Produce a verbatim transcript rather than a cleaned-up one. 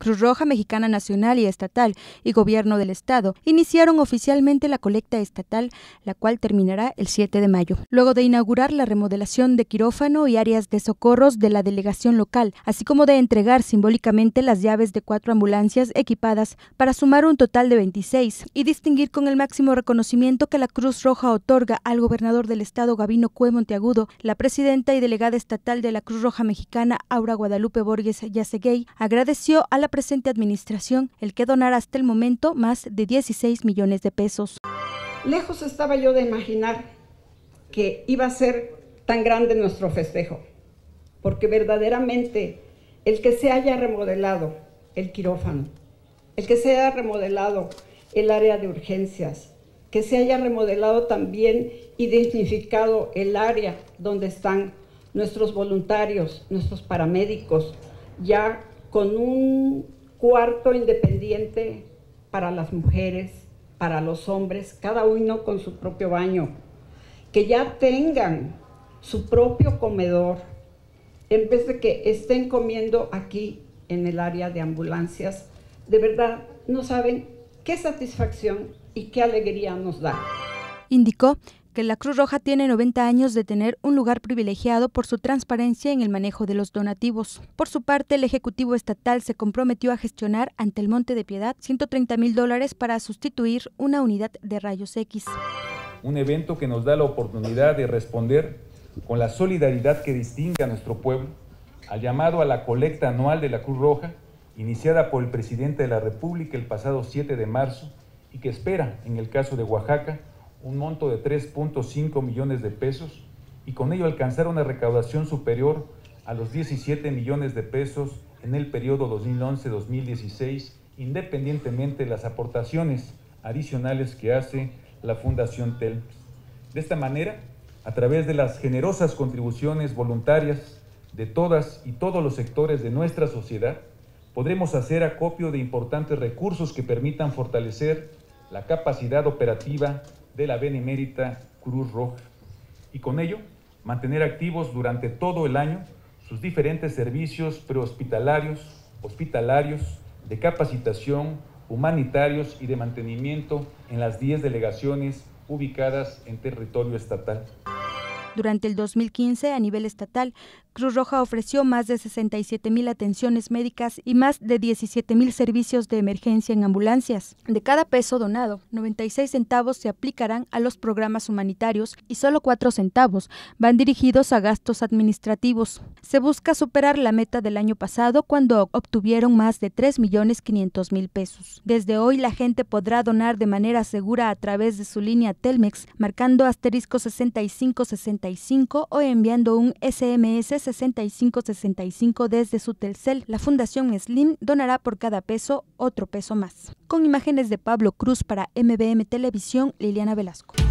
Cruz Roja Mexicana Nacional y Estatal y Gobierno del Estado iniciaron oficialmente la colecta estatal, la cual terminará el siete de mayo. Luego de inaugurar la remodelación de quirófano y áreas de socorros de la delegación local, así como de entregar simbólicamente las llaves de cuatro ambulancias equipadas para sumar un total de veintiséis y distinguir con el máximo reconocimiento que la Cruz Roja otorga al gobernador del Estado, Gabino Cue Monteagudo, la presidenta y delegada estatal de la Cruz Roja Mexicana, Aura Guadalupe Borges Yaceguey, agradeció a la presente administración el que donara hasta el momento más de dieciséis millones de pesos. Lejos estaba yo de imaginar que iba a ser tan grande nuestro festejo, porque verdaderamente el que se haya remodelado el quirófano, el que se haya remodelado el área de urgencias, que se haya remodelado también y dignificado el área donde están nuestros voluntarios, nuestros paramédicos, ya con un cuarto independiente para las mujeres, para los hombres, cada uno con su propio baño, que ya tengan su propio comedor, en vez de que estén comiendo aquí en el área de ambulancias. De verdad, no saben qué satisfacción y qué alegría nos da. Indicó que la Cruz Roja tiene noventa años de tener un lugar privilegiado por su transparencia en el manejo de los donativos. Por su parte, el Ejecutivo Estatal se comprometió a gestionar ante el Monte de Piedad ciento treinta mil dólares para sustituir una unidad de rayos X. Un evento que nos da la oportunidad de responder con la solidaridad que distingue a nuestro pueblo al llamado a la colecta anual de la Cruz Roja, iniciada por el presidente de la República el pasado siete de marzo y que espera, en el caso de Oaxaca, un monto de tres punto cinco millones de pesos y con ello alcanzar una recaudación superior a los diecisiete millones de pesos en el periodo dos mil once a dos mil dieciséis, independientemente de las aportaciones adicionales que hace la Fundación Telmex. De esta manera, a través de las generosas contribuciones voluntarias de todas y todos los sectores de nuestra sociedad, podremos hacer acopio de importantes recursos que permitan fortalecer la capacidad operativa de la benemérita Cruz Roja y con ello mantener activos durante todo el año sus diferentes servicios prehospitalarios, hospitalarios, de capacitación, humanitarios y de mantenimiento en las diez delegaciones ubicadas en territorio estatal. Durante el dos mil quince, a nivel estatal, Cruz Roja ofreció más de sesenta y siete mil atenciones médicas y más de diecisiete mil servicios de emergencia en ambulancias. De cada peso donado, noventa y seis centavos se aplicarán a los programas humanitarios y solo cuatro centavos van dirigidos a gastos administrativos. Se busca superar la meta del año pasado cuando obtuvieron más de tres millones quinientos mil pesos. Desde hoy la gente podrá donar de manera segura a través de su línea Telmex, marcando asterisco sesenta y cinco sesenta y cinco o enviando un ese eme ese sesenta y cinco sesenta y cinco desde su Telcel. La Fundación Slim donará por cada peso otro peso más. Con imágenes de Pablo Cruz para eme be eme Televisión, Liliana Velasco.